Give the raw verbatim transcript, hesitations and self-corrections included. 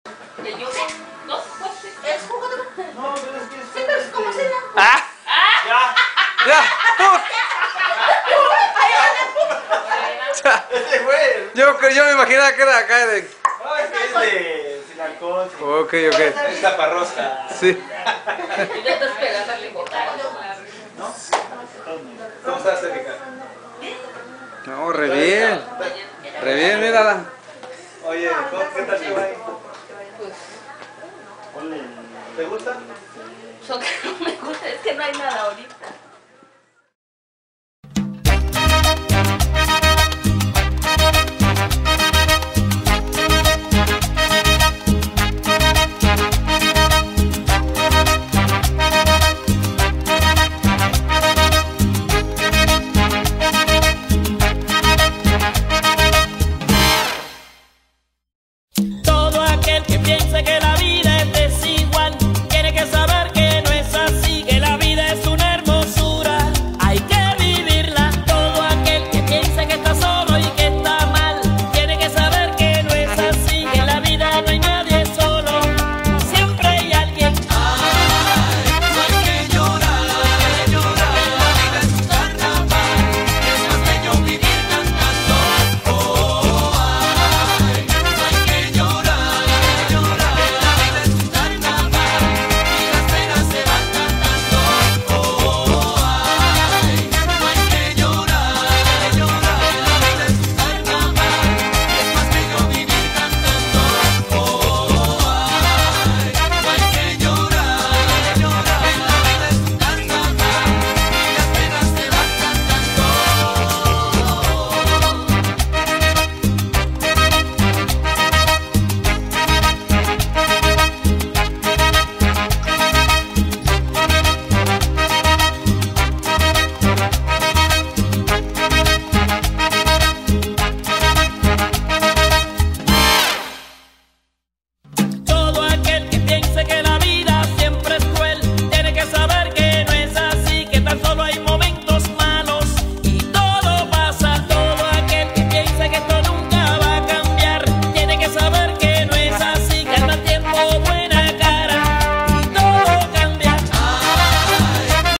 ¿El yogur? ¿Dos? ¿Es jugo de vaca? No, pero es que es... Sí, pero es como si la... ¡Ah! Ya. ¡Ya! Ese fue. Yo, cre- yo me imaginaba que era acá de... No, es que es de sin alcohol. sin- Ok, ok. Es taparrosca. Sí. Y ya estás pegando al botado. ¿No? ¿Cómo estás, Erika? No, re bien. Re bien, mírala. Oye, ¿cómo- ¿qué tal te va ahí? ¿Te gusta? Lo que no me gusta es que no hay nada ahorita. Todo aquel que piense que la vida